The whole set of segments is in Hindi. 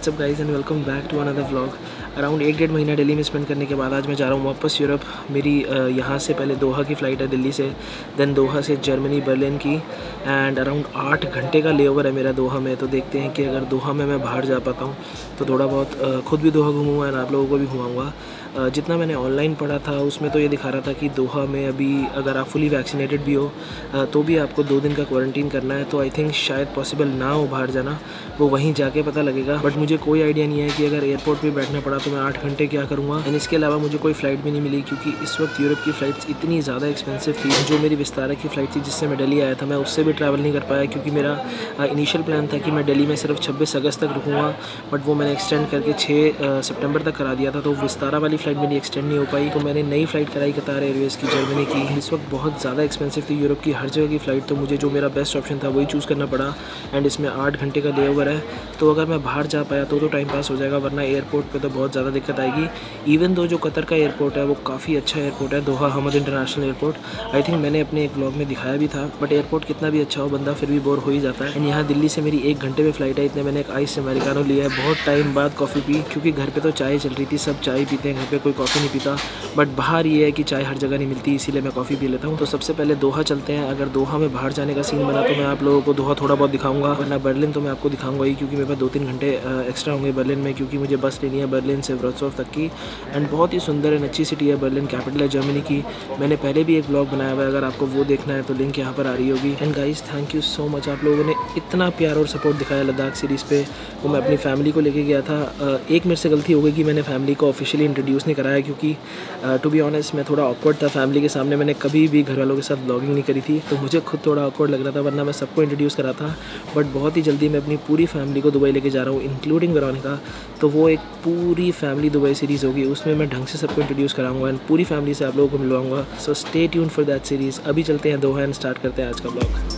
WhatsApp guys and welcome back to another vlog. Around 1-1.5 महीना दिल्ली में स्पेंड करने के बाद आज मैं जा रहा हूँ वापस यूरोप। मेरी यहाँ से पहले दोहा की फ़्लाइट है दिल्ली से, देन दोहा से जर्मनी बर्लिन की, एंड अराउंड 8 घंटे का लेओवर है मेरा दोहा में। तो देखते हैं कि अगर दोहा में मैं बाहर जा पाता हूँ तो थोड़ा बहुत खुद भी दोहा घूमूँगा और आप लोगों को भी घुमाऊँगा। जितना मैंने ऑनलाइन पढ़ा था उसमें तो ये दिखा रहा था कि दोहा में अभी अगर आप फुली वैक्सीनेटेड भी हो तो भी आपको 2 दिन का क्वारंटीन करना है। तो आई थिंक शायद पॉसिबल ना हो बाहर जाना, वो वहीं जाके पता लगेगा। बट मुझे कोई आइडिया नहीं है कि अगर एयरपोर्ट पे बैठना पड़ा तो मैं 8 घंटे क्या करूँगा। एंड इसके अलावा मुझे कोई फ़्लाइट भी नहीं मिली क्योंकि इस वक्त यूरोप की फ़्लाइट्स इतनी ज़्यादा एक्सपेंसिव थी। जो मेरी विस्तारा की फ़्लाइट थी जिससे मैं दिल्ली आया था, मैं उससे भी ट्रैवल नहीं कर पाया क्योंकि मेरा इनिशियल प्लान था कि मैं दिल्ली में सिर्फ 26 अगस्त तक रुकूँगा, बट वो मैंने एक्सटेंड करके 6 सितंबर तक करा दिया था। तो विस्तारा वाली फ़्लाइट मेरी एक्सटेंड नहीं हो पाई, तो मैंने नई फ़्लाइट कराई कतार एयरवेज़ की जर्मनी की। इस वक्त बहुत ज़्यादा एक्सपेंसिव थी यूरोप की हर जगह की फ़्लाइट, तो मुझे जो मेरा बेस्ट ऑप्शन था वही चूज़ करना पड़ा। एंड इसमें 8 घंटे का लेओवर है, तो अगर मैं बाहर जा पाया तो टाइम पास हो जाएगा, वरना एयरपोर्ट पे तो बहुत ज़्यादा दिक्कत आएगी। इवन दो जो कतर का एयरपोर्ट है वो काफ़ी अच्छा एयरपोर्ट है, Doha Hamad international airport. I think मैंने अपने एक व्लॉग में दिखाया भी था, बट एयरपोर्ट कितना भी अच्छा हो बंदा फिर भी बोर हो ही जाता है। एंड यहाँ दिल्ली से मेरी 1 घंटे में फ़्लाइट है, इतने मैंने एक आइस अमेरिकानो लिया है। बहुत टाइम बाद कॉफ़ी पी, क्योंकि घर पर तो चाय चल रही थी, सब चाय पीते हैं, घर पर कोई कॉफ़ी नहीं पीता। बट बाहर ये है कि चाय हर जगह नहीं मिलती, इसीलिए मैं कॉफ़ी पी लेता हूँ। तो सबसे पहले दोहा चलते हैं। अगर दोहा में बाहर जाने का सीन बना तो मैं आप लोगों को दोहा थोड़ा बहुत दिखाऊंगा, वरना बर्लिन तो मैं आपको दिखाऊंगा ही, क्योंकि मेरे पास 2-3 घंटे एक्स्ट्रा होंगे बर्लिन में, क्योंकि मुझे बस लेनी है बर्लिन से व्रॉट्सहोफ तक की। एंड बहुत ही सुंदर एंड अच्छी सिटी है बर्लिन, कैपिटल है जर्मनी की। मैंने पहले भी एक व्लॉग बनाया हुआ है, अगर आपको वो देखना है तो लिंक यहाँ पर आ रही होगी। And guys thank you so much, आप लोगों ने इतना प्यार और सपोर्ट दिखाया लद्दाख सीरीज़ पे। वो मैं अपनी फैमिली को लेके गया था। एक मेरे से गलती हो गई कि मैंने फैमिली को ऑफिशियली इंट्रोड्यूस नहीं कराया, क्योंकि टू बी ऑनेस्ट मैं थोड़ा ऑकवर्ड था फैमिली के सामने। मैंने कभी भी घर वालों के साथ व्लॉगिंग नहीं करी थी, तो मुझे खुद थोड़ा ऑकवर्ड लग रहा था, वरना मैं सबको इंट्रोड्यूस करा था। बट बहुत ही जल्दी मैं अपनी पूरी फैमिली को दुबई लेके जा रहा हूँ, इंक्लूडिंग वेरोनिका। तो वो एक पूरी फैमिली दुबई सीरीज़ होगी, उसमें मैं ढंग से सबको इंट्रोड्यूस कराऊंगा एंड पूरी फैमिली से आप लोगों को मिलवाऊंगा। So stay tune for that series. अभी चलते हैं दोहा एंड स्टार्ट करते हैं आज का vlog.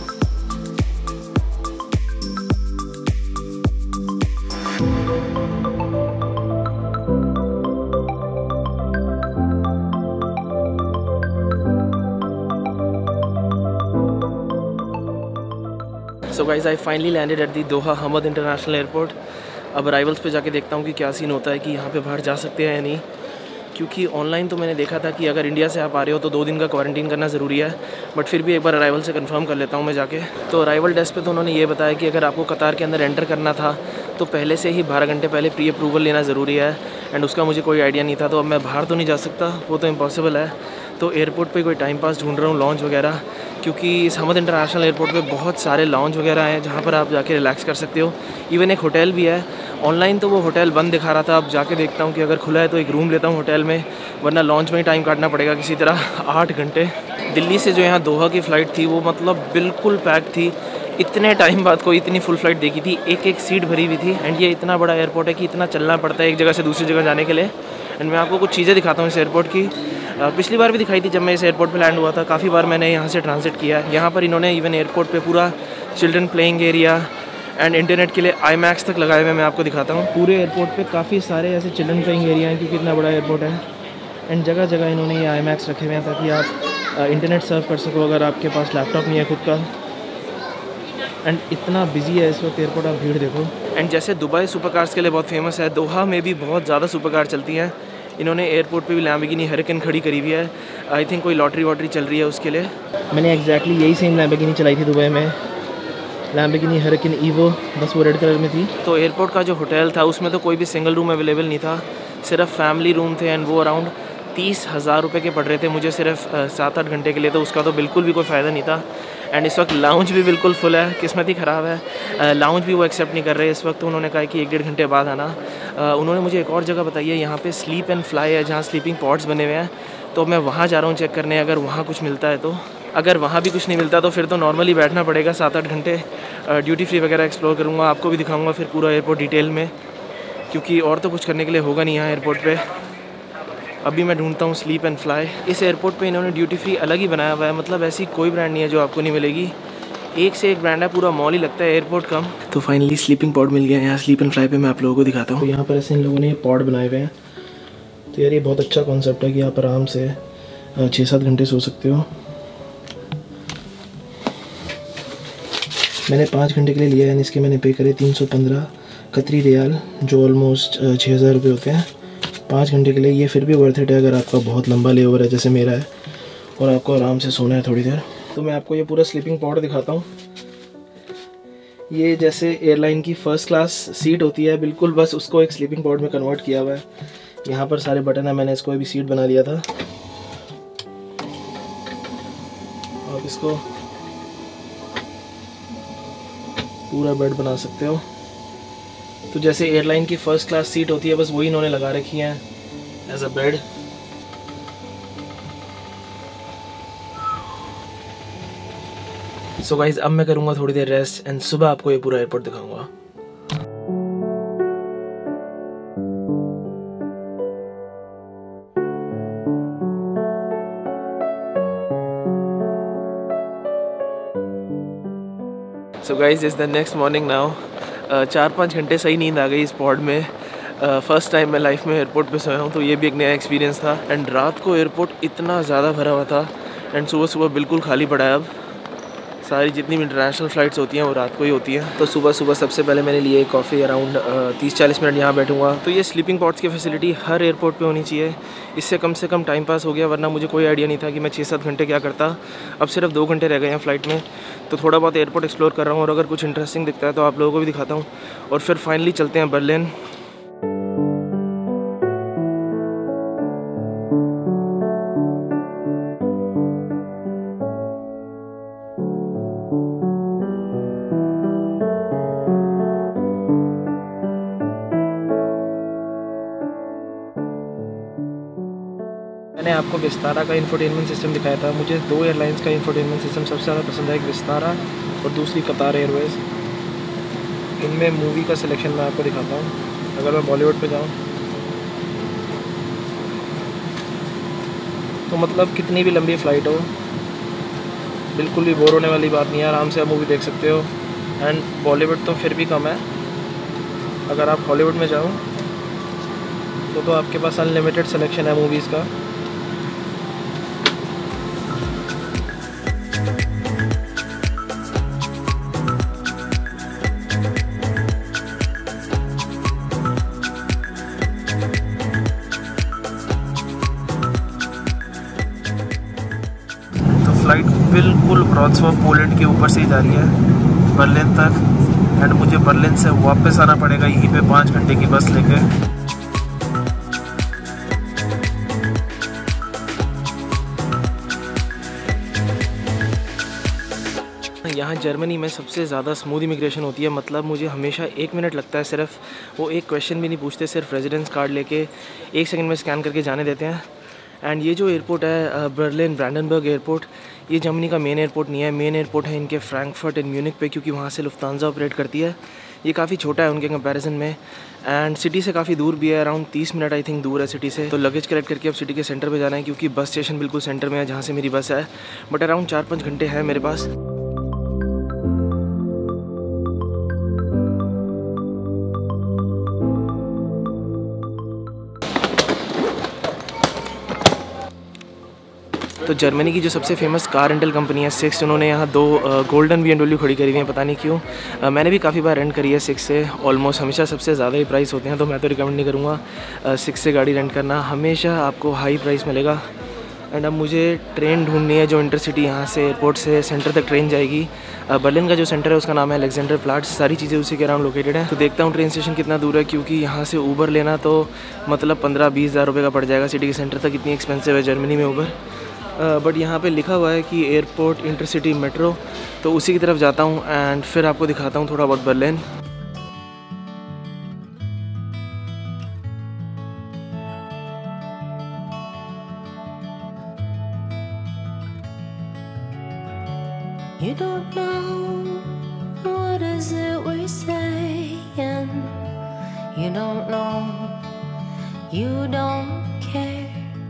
So guys I finally landed at the Doha Hamad international airport. अब अराइवल्स पे जाके देखता हूँ कि क्या सीन होता है, कि यहाँ पे बाहर जा सकते हैं या नहीं। क्योंकि ऑनलाइन तो मैंने देखा था कि अगर इंडिया से आप आ रहे हो तो 2 दिन का क्वारंटीन करना ज़रूरी है, बट फिर भी एक बार अराइवल से कंफर्म कर लेता हूँ मैं जाके। तो अराइवल डेस्क पे तो उन्होंने ये बताया कि अगर आपको कतार के अंदर एंटर करना था तो पहले से ही 12 घंटे पहले प्री अप्रूवल लेना ज़रूरी है। एंड उसका मुझे कोई आइडिया नहीं था, तो अब मैं बाहर तो नहीं जा सकता, वो तो इम्पॉसिबल है। तो एयरपोर्ट पे कोई टाइम पास ढूंढ रहा हूँ, लॉन्च वगैरह, क्योंकि इस हमद इंटरनेशनल एयरपोर्ट पे बहुत सारे लॉन्च वगैरह हैं जहाँ पर आप जाके रिलैक्स कर सकते हो। इवन एक होटल भी है। ऑनलाइन तो वो होटल बंद दिखा रहा था, अब जाके देखता हूँ कि अगर खुला है तो एक रूम लेता हूँ होटल में, वरना लॉन्च में ही टाइम काटना पड़ेगा किसी तरह 8 घंटे। दिल्ली से जो यहाँ दोहा की फ़्लाइट थी वो मतलब बिल्कुल पैक थी। इतने टाइम बाद कोई इतनी फुल फ्लाइट देखी थी, एक सीट भरी हुई थी। एंड ये इतना बड़ा एयरपोर्ट है कि इतना चलना पड़ता है एक जगह से दूसरी जगह जाने के लिए। एंड मैं आपको कुछ चीज़ें दिखाता हूँ इस एयरपोर्ट की। पिछली बार भी दिखाई थी जब मैं इस एयरपोर्ट पे लैंड हुआ था, काफ़ी बार मैंने यहाँ से ट्रांजिट किया है। यहाँ पर इन्होंने इवन एयरपोर्ट पे पूरा children playing area and internet के लिए IMAX तक लगाए हुए, मैं आपको दिखाता हूँ। पूरे एयरपोर्ट पे काफ़ी सारे ऐसे चिल्ड्रन प्लेइंग एरिया हैं, क्योंकि इतना बड़ा एयरपोर्ट है। एंड जगह जगह इन्होंने ये IMAX रखे हुए हैं ताकि आप इंटरनेट सर्व कर सको अगर आपके पास लैपटॉप नहीं है खुद का। एंड इतना बिजी है इस वक्त एयरपोर्ट, आप भीड़ देखो। एंड जैसे दुबई सुपर कार्स के लिए बहुत फेमस है, दोहा में भी बहुत ज़्यादा सुपर कार चलती हैं। इन्होंने एयरपोर्ट पे भी लैम्बोर्गिनी हरिकेन खड़ी करी हुई है। आई थिंक कोई लॉटरी वॉटरी चल रही है उसके लिए। मैंने एग्जैक्टली यही सेम लैम्बोर्गिनी चलाई थी दुबई में, लैम्बोर्गिनी हरिकेन ईवो, बस वो रेड कलर में थी। तो एयरपोर्ट का जो होटल था उसमें तो कोई भी सिंगल रूम अवेलेबल नहीं था, सिर्फ फैमिली रूम थे। एंड वो अराउंड 30,000 रुपये के पड़ रहे थे मुझे सिर्फ 7-8 घंटे के लिए, तो उसका तो बिल्कुल भी कोई फ़ायदा नहीं था। एंड इस वक्त लाउंज भी बिल्कुल फुल है, किस्मत ही ख़राब है। लाउंज भी वो एक्सेप्ट नहीं कर रहे इस वक्त, तो उन्होंने कहा कि 1-1.5 घंटे बाद आना। उन्होंने मुझे एक और जगह बताई है, यहाँ पे स्लीप एंड फ्लाई है जहाँ स्लीपिंग पॉड्स बने हुए हैं, तो मैं वहाँ जा रहा हूँ चेक करने, अगर वहाँ कुछ मिलता है तो। अगर वहाँ भी कुछ नहीं मिलता तो फिर तो नॉर्मली बैठना पड़ेगा 7-8 घंटे। ड्यूटी फ्री वगैरह एक्सप्लोर करूँगा, आपको भी दिखाऊँगा फिर पूरा एयरपोर्ट डिटेल में, क्योंकि और तो कुछ करने के लिए होगा नहीं यहाँ एयरपोर्ट पे। अभी मैं ढूंढता हूँ स्लीप एंड फ्लाई। इस एयरपोर्ट पे इन्होंने ड्यूटी फ्री अलग ही बनाया हुआ है, मतलब ऐसी कोई ब्रांड नहीं है जो आपको नहीं मिलेगी, एक से एक ब्रांड है, पूरा मॉल ही लगता है एयरपोर्ट कम। तो फाइनली स्लीपिंग पॉड मिल गया यहाँ स्लीप एंड फ्लाई पे, मैं आप लोगों को दिखाता हूँ। तो यहाँ पर ऐसे इन लोगों ने पॉड बनाए हुए हैं, तो यार ये बहुत अच्छा कॉन्सेप्ट है कि आप आराम से 6-7 घंटे सो सकते हो। मैंने 5 घंटे के लिए लिया है, इसके मैंने पे करे 315 कतरी रियाल, जो ऑलमोस्ट 6000 रुपये होते हैं 5 घंटे के लिए। ये फिर भी वर्थ इट है अगर आपका बहुत लंबा लेओवर है जैसे मेरा है और आपको आराम से सोना है थोड़ी देर। तो मैं आपको ये पूरा स्लीपिंग पॉड दिखाता हूँ। ये जैसे एयरलाइन की फ़र्स्ट क्लास सीट होती है बिल्कुल, बस उसको एक स्लीपिंग पॉड में कन्वर्ट किया हुआ है। यहाँ पर सारे बटन है, मैंने इसको भी सीट बना लिया था। आप इसको पूरा बेड बना सकते हो। तो जैसे एयरलाइन की फ़र्स्ट क्लास सीट होती है बस वही इन्होंने लगा रखी है as a bed. So guys अब मैं करूँगा थोड़ी देर रेस्ट एंड सुबह आपको ये पूरा एयरपोर्ट दिखाऊंगा। So guys is the next morning now. 4-5 घंटे सही नींद आ गई इस पॉड में। फ़र्स्ट टाइम मैं लाइफ में एयरपोर्ट पे सोया हूँ, तो ये भी एक नया एक्सपीरियंस था। एंड रात को एयरपोर्ट इतना ज़्यादा भरा हुआ था एंड सुबह सुबह बिल्कुल खाली पड़ा है। अब सारी जितनी भी इंटरनेशनल फ़्लाइट्स होती हैं वो रात को ही होती हैं। तो सुबह सुबह सबसे पहले मैंने लिए कॉफ़ी, अराउंड 30-40 मिनट यहाँ बैठूँगा। तो ये स्लीपिंग पॉड्स की फैसिलिटी हर एयरपोर्ट पे होनी चाहिए, इससे कम से कम टाइम पास हो गया, वरना मुझे कोई आइडिया नहीं था कि मैं 6-7 घंटे क्या करता। अब सिर्फ 2 घंटे रह गए हैं फ़्लाइट में, तो थोड़ा बहुत एयरपोर्ट एक्सप्लोर कर रहा हूँ और अगर कुछ इंटरेस्टिंग दिखता है तो आप लोगों को भी दिखाता हूँ। और फिर फाइनली चलते हैं बर्लिन। मैंने आपको विस्तारा का इंफोटेनमेंट सिस्टम दिखाया था। मुझे 2 एयरलाइंस का इंफोटेनमेंट सिस्टम सबसे ज़्यादा पसंद है, एक विस्तारा और दूसरी कतार एयरवेज़। इनमें मूवी का सिलेक्शन मैं आपको दिखाता हूँ। अगर मैं बॉलीवुड पे जाऊँ तो मतलब कितनी भी लंबी फ़्लाइट हो बिल्कुल भी बोर होने वाली बात नहीं है, आराम से आप मूवी देख सकते हो। एंड बॉलीवुड तो फिर भी कम है, अगर आप हॉलीवुड में जाओ तो आपके पास अनलिमिटेड सिलेक्शन है मूवीज़ का। फ़्लाइट बिल्कुल व्रॉत्सलाव पोलैंड के ऊपर से ही जा रही है बर्लिन तक। एंड मुझे बर्लिन से वापस आना पड़ेगा यहीं पे 5 घंटे की बस लेके। यहाँ जर्मनी में सबसे ज़्यादा स्मूथ इमिग्रेशन होती है, मतलब मुझे हमेशा 1 मिनट लगता है सिर्फ। वो एक क्वेश्चन भी नहीं पूछते, सिर्फ रेजिडेंस कार्ड लेके 1 सेकंड में स्कैन करके जाने देते हैं। एंड ये जो एयरपोर्ट है बर्लिन ब्रांडनबर्ग एयरपोर्ट, ये जर्मनी का मेन एयरपोर्ट नहीं है। मेन एयरपोर्ट है इनके फ्रैंकफर्ट एंड म्यूनिख पे, क्योंकि वहाँ से लुफ्तांजा ऑपरेट करती है। ये काफ़ी छोटा है उनके कंपैरिजन में एंड सिटी से काफ़ी दूर भी है, अराउंड 30 मिनट आई थिंक दूर है सिटी से। तो लगेज कलेक्ट करके अब सिटी के सेंटर पे जाना है, क्योंकि बस स्टेशन बिल्कुल सेंटर में है जहाँ से मेरी बस है। बट अराउंड 4-5 घंटे है मेरे पास। तो जर्मनी की जो सबसे फेमस कार रेंटल कंपनी है सिक्स, उन्होंने यहाँ 2 गोल्डन BMW खड़ी करी हुई हैं, पता नहीं क्यों। मैंने भी काफ़ी बार रेंट करी है सिक्स से, ऑलमोस्ट हमेशा सबसे ज़्यादा ही प्राइस होते हैं, तो मैं तो रिकमेंड नहीं करूँगा सिक्स से गाड़ी रेंट करना, हमेशा आपको हाई प्राइस मिलेगा। एंड अब मुझे ट्रेन ढूंढनी है जो इंटरसिटी यहाँ से एयरपोर्ट से सेंटर तक ट्रेन जाएगी। बर्लिन का जो सेंटर है उसका नाम है अलेक्जेंडर प्लाट्स, सारी चीज़ें उसी के अराउंड लोकेटेड है। तो देखता हूँ ट्रेन स्टेशन कितना दूर है, क्योंकि यहाँ से ऊबर लेना तो मतलब 15-20 हज़ार रुपये का पड़ जाएगा सिटी के सेंटर तक, इतनी एक्सपेंसिव है जर्मनी में ऊबर। बट यहाँ पे लिखा हुआ है कि एयरपोर्ट इंटरसिटी मेट्रो, तो उसी की तरफ जाता हूँ एंड फिर आपको दिखाता हूँ थोड़ा बहुत Berlin. You don't know what is it we're saying. You don't know. You don't care.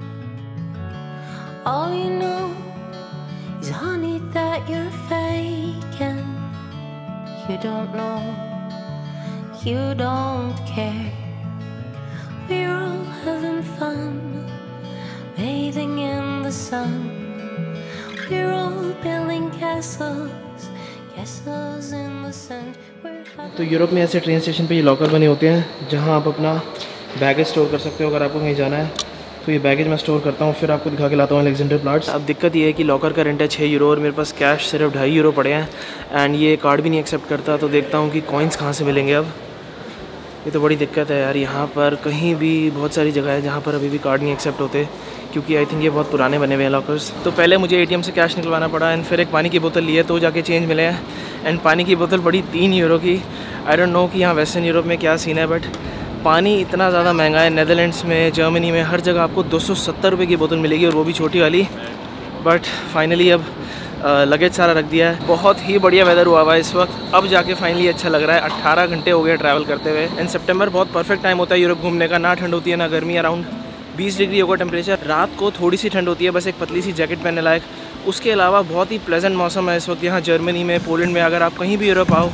All you know is honey that you're faking. You don't know. You don't care. We're all having fun, bathing in the sun. We're all building castles, castles in the sand. तो यूरोप में ऐसे ट्रेन स्टेशन पे ये लॉकर बने होते हैं जहाँ आप अपना बैगेज स्टोर कर सकते हो। अगर आपको कहीं जाना है तो ये बैगेज मैं स्टोर करता हूँ, फिर आपको दिखा के लाता हूँ अलेक्जेंडरप्लाट्स। अब दिक्कत ये है कि लॉकर का रेंट है 6 यूरो और मेरे पास कैश सिर्फ 2.5 यूरो पड़े हैं एंड ये कार्ड भी नहीं एक्सेप्ट करता। तो देखता हूँ कि कॉइन्स कहाँ से मिलेंगे। अब ये तो बड़ी दिक्कत है यार। यहाँ पर कहीं भी बहुत सारी जगह है जहाँ पर अभी भी कार्ड नहीं एक्सेप्ट होते, क्योंकि आई थिंक ये बहुत पुराने बने हुए हैं लॉकर्स। तो पहले मुझे ATM से कैश निकलवाना पड़ा एंड फिर एक पानी की बोतल ली है तो जाके चेंज मिले हैं। एंड पानी की बोतल पड़ी 3 यूरो की। आई डोंट नो कि यहाँ वेस्टर्न यूरोप में क्या सीन है, बट पानी इतना ज़्यादा महंगा है। नेदरलैंड्स में, जर्मनी में, हर जगह आपको 270 रुपये की बोतल मिलेगी और वो भी छोटी वाली। बट फाइनली अब लगेज सारा रख दिया है। बहुत ही बढ़िया वेदर हुआ है इस वक्त, अब जाके फाइनली अच्छा लग रहा है। 18 घंटे हो गए ट्रैवल करते हुए एंड सितंबर बहुत परफेक्ट टाइम होता है यूरोप घूमने का। ना ठंड होती है ना गर्मी, अराउंड 20 डिग्री होगा टेम्परेचर। रात को थोड़ी सी ठंड होती है, बस एक पतली सी जैकेट पहनने लायक। उसके अलावा बहुत ही प्लेजेंट मौसम है इस वक्त यहाँ जर्मनी में, पोलैंड में। अगर आप कहीं भी यूरोप आओ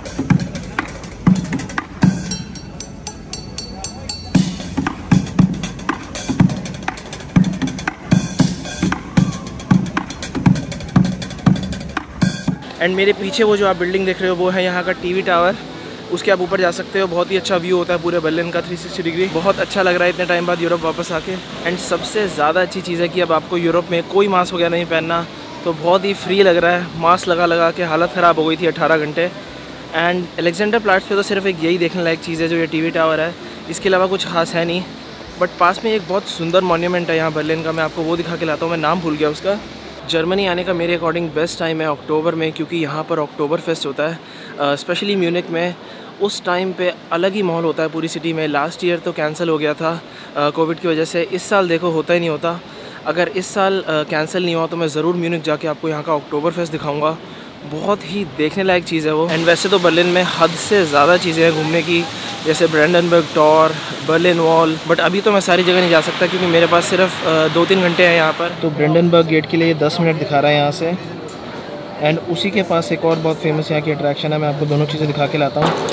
एंड मेरे पीछे वो जो आप बिल्डिंग देख रहे हो वो है यहाँ का TV टावर। उसके आप ऊपर जा सकते हो। बहुत ही अच्छा व्यू होता है पूरे बर्लिन का 360 डिग्री। बहुत अच्छा लग रहा है इतने टाइम बाद यूरोप वापस आके। एंड सबसे ज़्यादा अच्छी चीज़ है कि अब आपको यूरोप में कोई मास्क वगैरह नहीं पहनना, तो बहुत ही फ्री लग रहा है। मास्क लगा लगा के हालत ख़राब हो गई थी 18 घंटे। एंड अलेक्जेंडरप्लाट्स पे तो सिर्फ एक यही देखने लायक चीज़ है जो ये TV टावर है, इसके अलावा कुछ खास है नहीं। बट पास में एक बहुत सुंदर मॉन्यूमेंट है यहाँ बर्लिन का, मैं आपको वो दिखा के लाता हूँ। मैं नाम भूल गया उसका। जर्मनी आने का मेरे अकॉर्डिंग बेस्ट टाइम है अक्टूबर में, क्योंकि यहाँ पर अक्टूबर फेस्ट होता है। स्पेशली म्यूनिक में उस टाइम पे अलग ही माहौल होता है पूरी सिटी में। लास्ट ईयर तो कैंसिल हो गया था कोविड की वजह से। इस साल देखो होता ही नहीं होता। अगर इस साल कैंसिल नहीं हुआ तो मैं ज़रूर म्यूनिक जाके आपको यहाँ का अक्टूबर फेस्ट दिखाऊँगा। बहुत ही देखने लायक चीज़ है वो। एंड वैसे तो बर्लिन में हद से ज़्यादा चीज़ें हैं घूमने की, जैसे Brandenburg Tor, Berlin Wall. But अभी तो मैं सारी जगह नहीं जा सकता क्योंकि मेरे पास सिर्फ 2-3 घंटे हैं यहाँ पर। तो ब्रांडनबर्ग गेट के लिए 10 मिनट दिखा रहा है यहाँ से। एंड उसी के पास एक और बहुत फेमस यहाँ की अट्रैक्शन है, मैं आपको दोनों चीज़ें दिखा के लाता हूँ।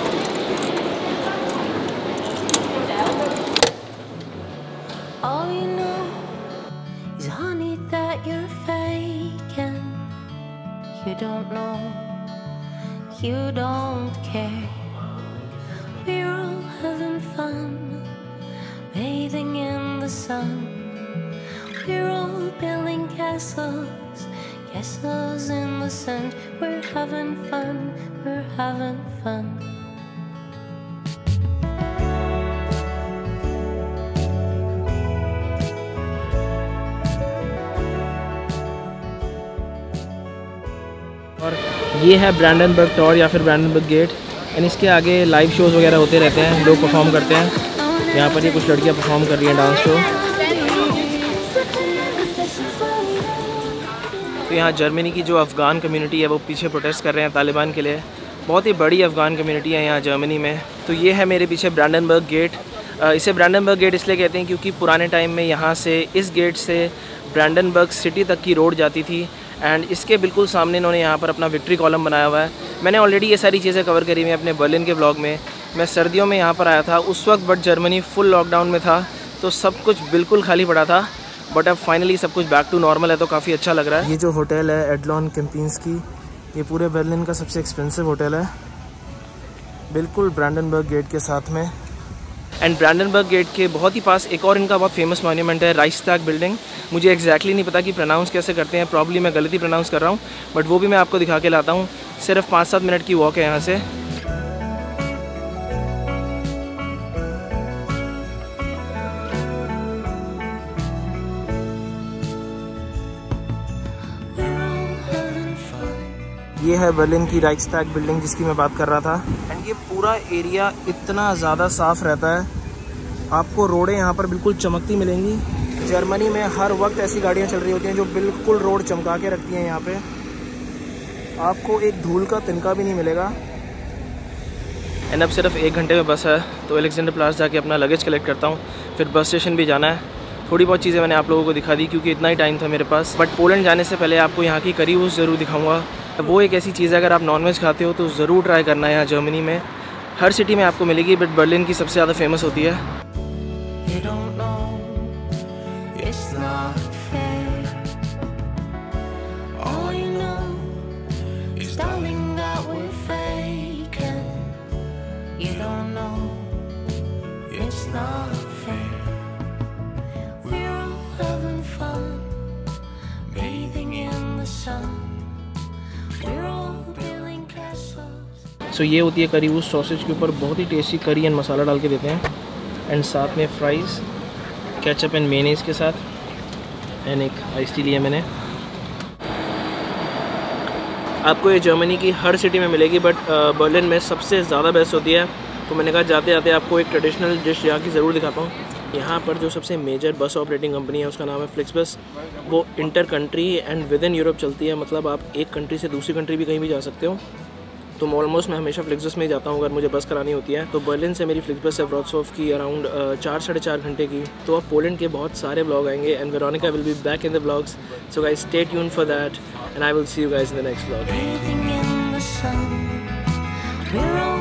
You don't know, you don't care. We're all having fun, bathing in the sun. We're all building castles, castles in the sand. We're having fun, we're having fun. और ये है ब्रांडनबर्ग टॉर या फिर ब्रांडनबर्ग गेट। एंड इसके आगे लाइव शोज़ वगैरह होते रहते हैं, लोग परफॉर्म करते हैं। यहाँ पर ये कुछ लड़कियाँ परफॉर्म कर रही हैं डांस शो। तो यहाँ जर्मनी की जो अफ़गान कम्युनिटी है वो पीछे प्रोटेस्ट कर रहे हैं तालिबान के लिए। बहुत ही बड़ी अफ़गान कम्युनिटी है यहाँ जर्मनी में। तो ये है मेरे पीछे ब्रांडनबर्ग गेट। इसे ब्रांडनबर्ग गेट इसलिए कहते हैं क्योंकि पुराने टाइम में यहाँ से, इस गेट से ब्रांडनबर्ग सिटी तक की रोड जाती थी। एंड इसके बिल्कुल सामने इन्होंने यहाँ पर अपना विक्ट्री कॉलम बनाया हुआ है। मैंने ऑलरेडी ये सारी चीज़ें कवर करी हुई हैं अपने बर्लिन के ब्लॉग में। मैं सर्दियों में यहाँ पर आया था उस वक्त, बट जर्मनी फुल लॉकडाउन में था तो सब कुछ बिल्कुल खाली पड़ा था। बट अब फाइनली सब कुछ बैक टू नॉर्मल है तो काफ़ी अच्छा लग रहा है। ये जो होटल है एडलॉन केम्पिंस्की, ये पूरे बर्लिन का सबसे एक्सपेंसिव होटल है, बिल्कुल ब्रांडनबर्ग गेट के साथ में। एंड ब्रांडनबर्ग गेट के बहुत ही पास एक और इनका बहुत फेमस मॉन्यूमेंट है, राइक्सटैग बिल्डिंग। मुझे एग्जैक्टली नहीं पता कि प्रोनाउंस कैसे करते हैं, प्रॉब्ली मैं गलती प्रोनाउंस कर रहा हूँ, बट वो भी मैं आपको दिखा के लाता हूँ। सिर्फ 5-7 मिनट की वॉक है यहाँ से। ये है बर्लिन की राइक्सटैग बिल्डिंग जिसकी मैं बात कर रहा था। एंड ये पूरा एरिया इतना ज़्यादा साफ़ रहता है, आपको रोडें यहाँ पर बिल्कुल चमकती मिलेंगी। जर्मनी में हर वक्त ऐसी गाड़ियाँ चल रही होती हैं जो बिल्कुल रोड चमका के रखती हैं। यहाँ पे आपको एक धूल का तिनका भी नहीं मिलेगा। एंड अब सिर्फ 1 घंटे में बस है तो अलेक्जेंडरप्लाट्स जाके अपना लगेज कलेक्ट करता हूँ, फिर बस स्टेशन भी जाना है। थोड़ी बहुत चीज़ें मैंने आप लोगों को दिखा दी क्योंकि इतना ही टाइम था मेरे पास। बट पोलैंड जाने से पहले आपको यहाँ की करी रोस्ट ज़रूर दिखाऊंगा। वो एक ऐसी चीज़ है अगर आप नॉनवेज खाते हो तो ज़रूर ट्राई करना है। यहाँ जर्मनी में हर सिटी में आपको मिलेगी, बट बर्लिन की सबसे ज़्यादा फेमस होती है। All you know is that nothing. We're all having fun, bathing in the sun. We're all building castles. सो ये होती है करी उस सॉसेज के ऊपर बहुत ही टेस्टी करी एंड मसाला डाल के देते हैं, एंड साथ में फ्राइज़ केचप एंड मेयोनीज के साथ, एंड एक आइस टी लिया मैंने। आपको ये जर्मनी की हर सिटी में मिलेगी, बट बर्लिन में सबसे ज़्यादा बेस्ट होती है। तो मैंने कहा जाते जाते आपको एक ट्रेडिशनल डिश यहाँ की ज़रूर दिखाता हूँ। यहाँ पर जो सबसे मेजर बस ऑपरेटिंग कंपनी है उसका नाम है फ्लिक्सबस। वो inter country and within Europe चलती है, मतलब आप एक कंट्री से दूसरी कंट्री भी कहीं भी जा सकते हो। तो ऑलमोस्ट मैं हमेशा फ्लिक्सबस में ही जाता हूँ अगर मुझे बस करानी होती है। तो बर्लिन से मेरी फ्लिक्सबस है व्रॉट्सहोफ की अराउंड 4-4.5 घंटे की। तो अब पोलैंड के बहुत सारे ब्लॉग आएंगे and Veronica will be back in the blogs. So guys stay tuned for that and I will see you guys in the next blog.